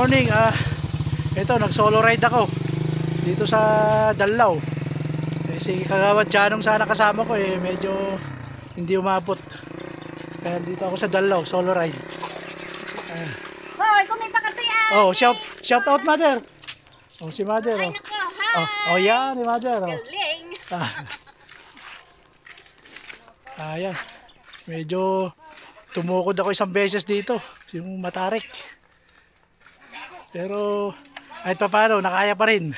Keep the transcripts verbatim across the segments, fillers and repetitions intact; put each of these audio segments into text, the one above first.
morning. Ah, ito, nag-solo ride ako dito sa Dallao. Eh, si Kagawad Janong sana kasama ko eh, medyo hindi umabot. Kaya dito ako sa Dallao, solo ride. Ah. Hoy, kumita kasi ay. Oh, shout shout out mother. Oh, si mother. Ay, Oh, nako, hi. oh, oh yan, ni mother. Oh. Galing. Ah. Ayan. Medyo tumukod ako isang beses dito, yung matarik. Pero kahit pa paano, nakaya pa rin.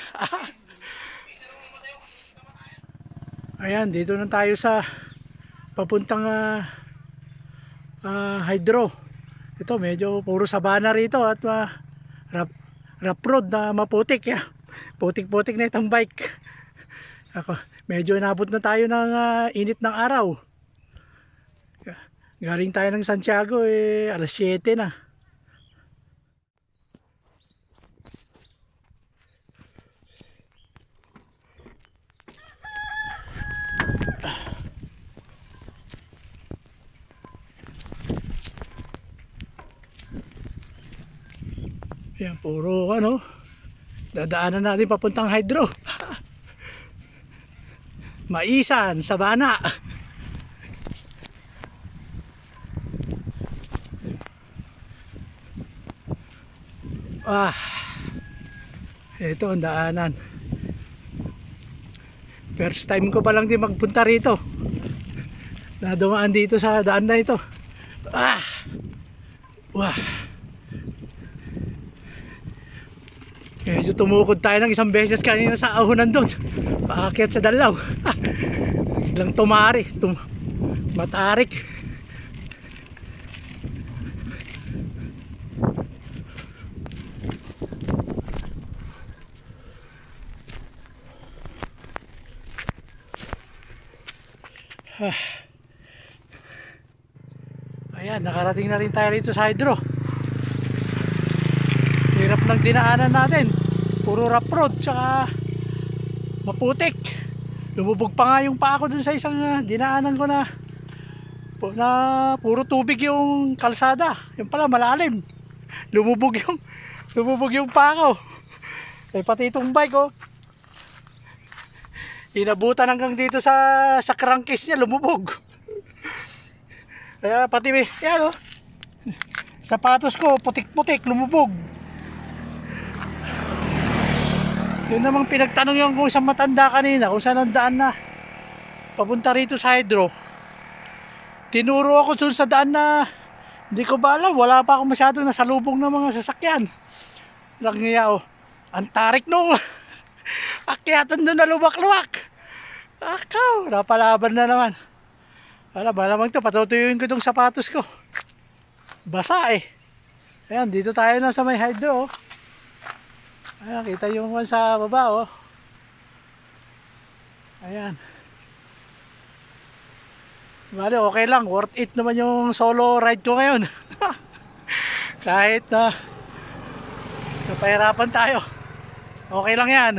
Ayan, dito na tayo sa papuntang uh, uh, Hydro. Ito, medyo puro sabana rito at uh, rough, rough road na maputik. Yeah. Putik-putik na itong bike. Ako, medyo inabot na tayo ng uh, init ng araw. Galing tayo ng Santiago eh, alas siyete na. Yan, puro ano, dadaanan natin papuntang Hydro. Maisan, Sabana. Ah, ito ang daanan. First time ko pa lang din magpunta rito. Nadumaan dito sa daan na ito. Ah, wah. Medyo tumukod tayo ng isang beses kanina sa ahonan doon. Paakyat sa Dallao. Biglang tumari, tum matarik. Ah. Ayan, nakarating na rin tayo rito sa Hydro. Hirap ng dinaanan natin, puro rough road tsaka maputik. Lumubog pa nga yung paa ko dun sa isang uh, dinaanan ko na, na puro tubig yung kalsada. Yung pala malalim. Lumubog yung lumubog yung paa ko. Eh pati itong bike oh, inabutan hanggang dito sa sa crankcase niya, lumubog. Kaya pati yan oh, sapatos ko putik-putik, lumubog. Yun namang pinagtanong yung kung isang matanda kanina kung saan ang daan na papunta rito sa Hydro. Tinuro ako dun sa daan na hindi ko ba alam, wala pa ako masyadong nasalubong ng mga sasakyan. Langya oh, ang tarik nung akyatan doon na luwak-luwak. Akaw, napalaban na naman. Wala, malamang ito, patutuyuin ko itong sapatos ko. Basa eh. Ayan, dito tayo na sa may Hydro oh. Ayan, kita yung one sa baba oh. Ayan. Bale, okay lang, worth it naman yung solo ride ko ngayon. Kahit na napahirapan tayo, okay lang yan.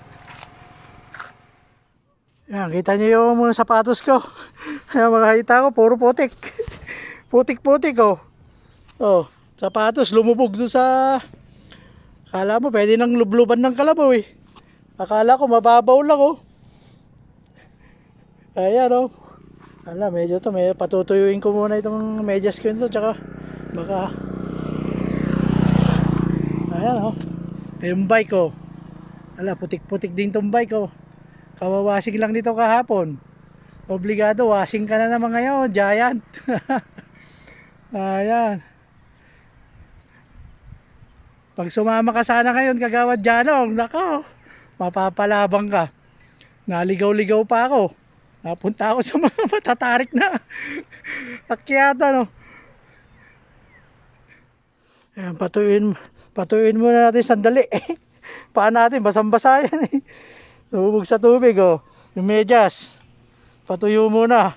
Ayan, kita nyo yung mga sapatos ko. Ayan, makakita ko, puro putik. Putik-putik oh. Oh, sapatos lumubog doon sa, akala mo pwede nang lubluban ng kalabaw eh. Akala ko mababaw lang oh. Ayan oh. Ala, medyo to, may patutuyuin ko muna itong medyas ko nito, tsaka baka. Ayan oh. Yung bike oh. Ala, putik-putik din tong bike oh. Kawawasing lang dito kahapon. Obligado, washing ka na naman ngayon, giant. Ayan. Pag sumama ka sana ngayon, Kagawad Janong, nako, mapapalabang ka. Naligaw-ligaw pa ako. Napunta ako sa mga matatarik na akyata, no. Ayan, patuyin, patuyin muna natin sandali. Paan natin, basang-basa yan eh. Nabubog sa tubig, oh. Yung medyas. Patuyo muna.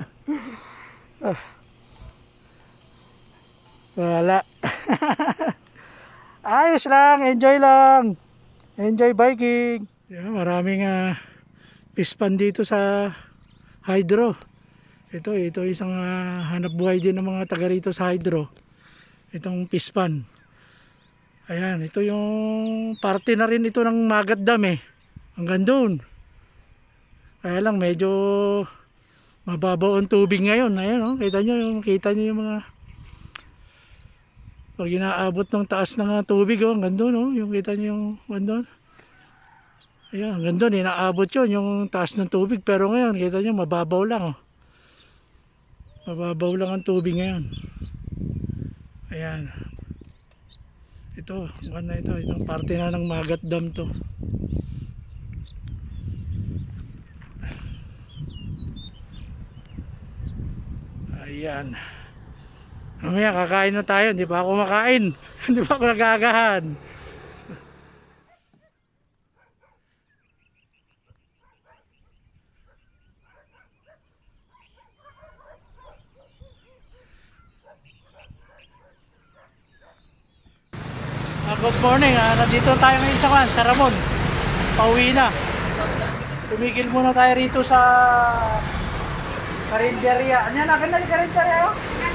Wala. Ayos lang, enjoy lang. Enjoy biking. Yeah, maraming uh, pispan dito sa Hydro. Ito, ito isang uh, hanap buhay din ng mga taga rito sa Hydro. Itong pispan. Ayan, ito yung parte na rin ito ng Magat Dam eh. Hanggang doon. Kaya lang medyo mababaw ang tubig ngayon. Ayan, oh, kita nyo, yung, kita nyo yung mga pag inaabot ng taas ng uh, tubig, oh, hanggang doon, oh, yung kita nyo yung hanggang doon. Ayan, hanggang doon, inaabot yun, yung taas ng tubig. Pero ngayon, kita nyo, mababaw lang, oh. Mababaw lang ang tubig ngayon. Ayan. Ito, ano na ito, itong parte na ng Magat Dam to. Ayan. Mamaya kakain na tayo, hindi pa ako makain. Hindi pa ako nagagahan. Uh, good morning, uh, nandito tayo ngayon sa, sa Ramon. Pauwi na. Tumigil muna tayo rito sa Karinderya. Ano yan? Akin na yung Karinderya?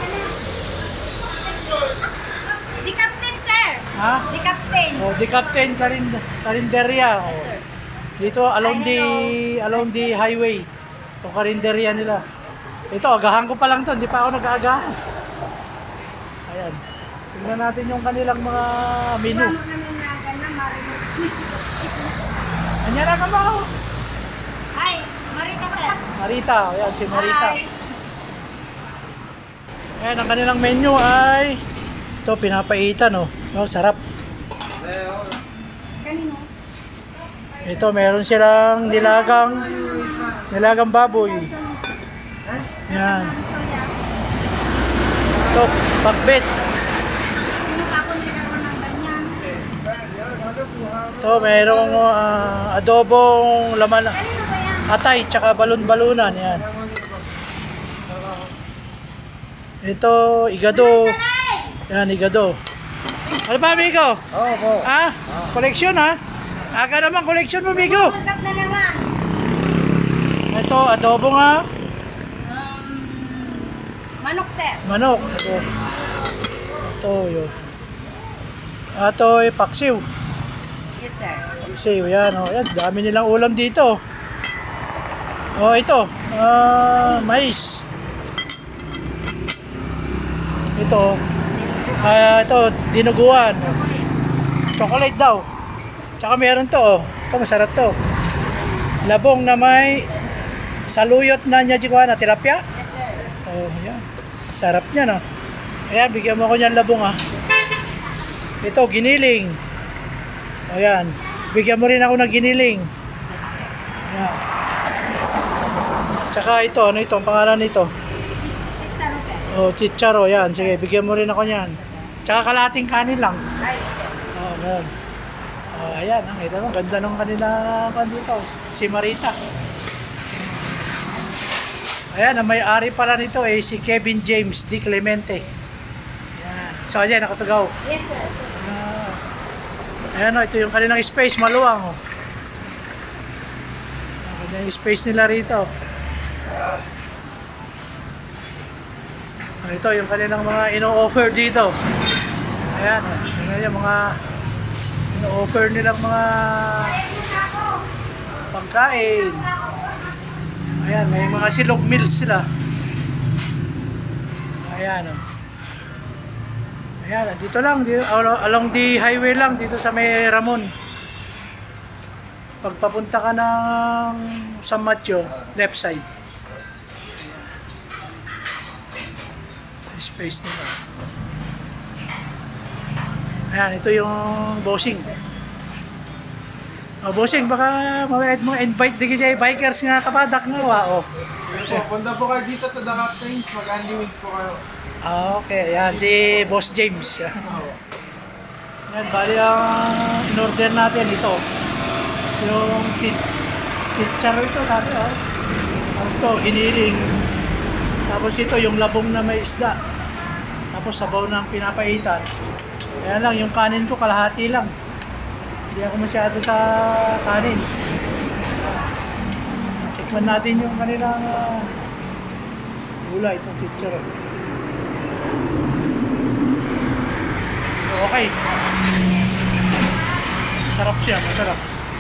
Si Captain, sir. Ha? Si Captain. Oh, the Captain Karind Karinderya. Oh. Dito along the along the highway. Itong Karinderya nila. Ito, agahan ko pa lang 'to, hindi pa ako nag-aagahan. Ayan. Tingnan natin yung kanilang mga menu. Anyara ka ba? Ay, Marita, sir. Marita, ayan si Marita. Hi. Ayan, ang kanilang menu ay ito, pinapaitan, oh. Oh, sarap. Kanino? Ito, meron silang nilagang nilagang baboy. Yan. Ito, pakbet. Sino pa ako nagkaroon ng ganyan? Ito, merong uh, adobong laman, Kanino ba yan? atay, tsaka balon-balunan. Yan. Ito, igado. Yan, igado. Ano ba, amigo? Oo po. Ah, koleksyon ha? Aga naman koleksyon mo, amigo. Contact na naman. Ito, adobo nga. Um, manok, sir. Manok. Ito. Ito, yun. Ito, ay paksiw. Yes, sir. Paksiw, yan. Oh. Yan, dami nilang ulam dito. Oh, ito. Ah, mais. Ito. Ah, ito, dinuguan. Chocolate daw. Tsaka meron to, oh. Ito, masarap to. Labong na may saluyot na niya na tilapia. Yes, sir. Oh, yan. Sarap niya, no? Ayan, bigyan mo ko niyan labong, ha. Ito, giniling. O, yan. Bigyan mo rin ako ng giniling. Ayan. Tsaka ito, ano ito? Ang pangalan nito? Sitsaro, sir. Oh, chicharo, yan. Sige, bigyan mo rin ako niyan. Tsaka kalating kanin lang. Ay, sir. Oh, ganun. Oh, ayan, ang ito mo. Ganda nung kanila kan dito. Si Marita. Ayan, ang may-ari pala nito eh, si Kevin James Di Clemente. Ayan. So, ayan, nakatugaw. Yes, sir. Ah. Ayan, oh, ito yung kanilang space, maluwang. Oh. Ayan yung space nila rito. Ito yung kanilang mga ino-offer dito. Ayan, ayan yung mga ino-offer nilang mga pagkain. Ayan, may mga silog meals sila. Ayan, oh. Ayan, dito lang, dito, along the highway lang, dito sa may Ramon. Pagpapunta ka ng San Mateo, left side. Space nila. Ayan, ito yung bossing. Oh, bossing, baka mawait mo invite din kasi bikers nga kapadak nga wa, oh. Sige po, punta po kayo dito sa The Captains, mag-Andy Wings po kayo. Ah, okay. Ayan, si Boss James. Ayan, bali ang in-order natin ito. Yung chicharo ito, sabi, oh. Tapos ito, giniling. Tapos ito, yung labong na may isda. Tapos sabaw ng pinapaitan. Kaya lang, yung kanin ko kalahati lang. Hindi ako masyado sa kanin. Tikman natin yung kanilang uh, gulay, itong chicharo. Okay. Masarap siya, masarap.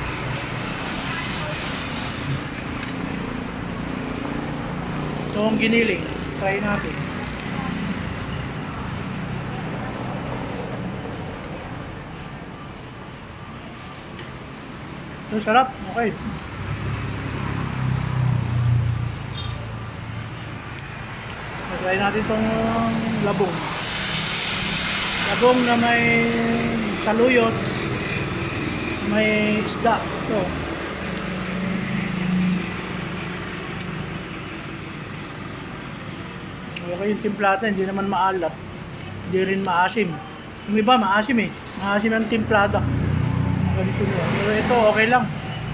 Itong giniling, try natin. Ito sarap, okay. Try natin itong labong. Labong na may saluyot, may isda. Ito. Okay yung timplata, hindi naman maalat. Hindi rin maasim. Yung iba maasim eh. Maasim ang timplada. Ganito nyo. Pero ito okay lang.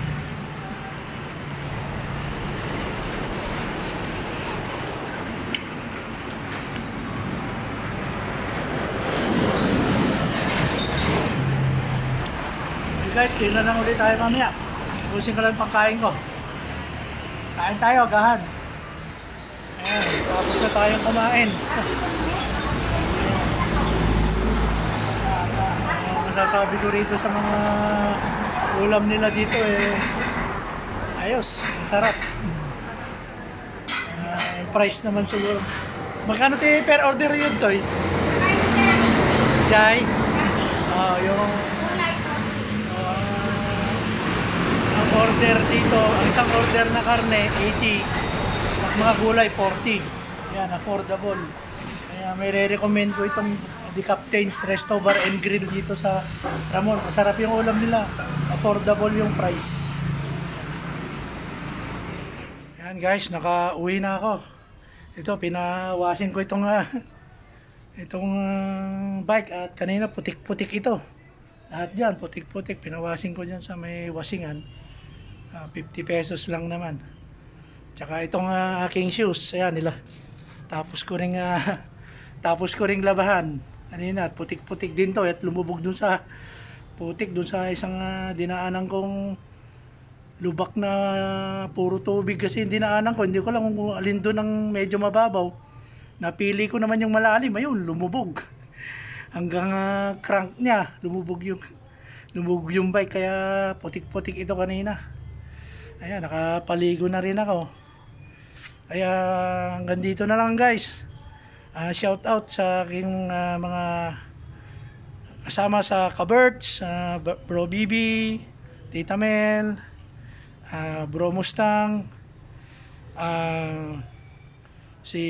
Okay guys, kailan lang ulit tayo mamaya. Pusin ko lang yung pagkain ko. Kain tayo, agahan. Ayan, tapos na tayong kumain. Ang masasabi ko rito sa mga ulam nila dito eh, ayos, masarap. Uh, price naman siguro. Magkano tayo per order yun, Toy? Jai? Oh, yung uh, ang order dito, ang isang order na karne, eighty. At mga gulay, forty. Yan, affordable. Kaya may re-recommend ko itong The Captain's Resto Bar and Grill dito sa Ramon. Masarap yung ulam nila. Affordable yung price. Yan guys, naka-uwi na ako. Ito, pinawasin ko itong uh, itong uh, bike at kanina putik-putik ito. Lahat dyan, putik-putik. Pinawasin ko dyan sa may wasingan. Uh, fifty pesos lang naman. Tsaka itong uh, aking shoes, ayan nila. Tapos ko ring uh, tapos ko ring labahan. Kanina, putik-putik din to at lumubog dun sa putik dun sa isang uh, dinaanan kong lubak na puro tubig kasi dinaanan ko. Hindi ko lang kung alin doon ang medyo mababaw. Napili ko naman yung malalim, ayun, lumubog. Hanggang uh, crank niya, lumubog yung lumubog yung bike kaya putik-putik ito kanina. Ayan, nakapaligo na rin ako. Kaya hanggang dito na lang guys. Uh, shout out sa aking uh, mga kasama sa Kaberts, uh, Bro Bibi, Tita Mel, uh, Bro Mustang, uh, si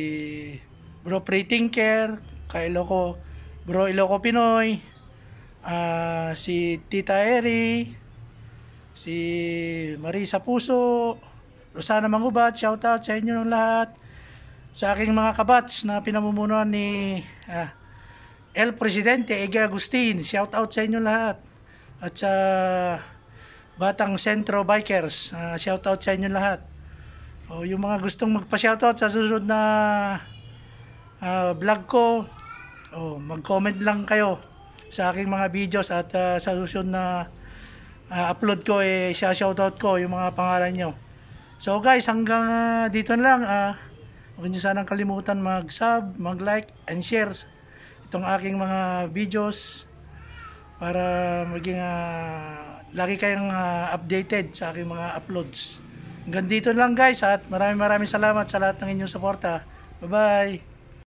Bro Pre Tinker, kay Iloko, Bro Iloko Pinoy, uh, si Tita Eri, si Marisa Puso, Rosana Mangubat, shout out sa inyo lahat. Sa aking mga kabats na pinamumunuan ni uh, El Presidente Ege Agustin, shout out sa inyo lahat. At sa Batang Sentro Bikers, uh, shout out sa inyo lahat. O yung mga gustong magpa-shout out sa susunod na uh, vlog ko, o mag-comment lang kayo sa aking mga videos at uh, sa susunod na uh, upload ko eh siya shout out ko yung mga pangalan nyo. So guys, hanggang uh, dito na lang. Uh, huwag nyo sanang kalimutan mag-sub, mag-like, and share itong aking mga videos para maging uh, lagi kayong uh, updated sa aking mga uploads. Hanggang dito lang guys at maraming maraming salamat sa lahat ng inyong suporta. Bye bye!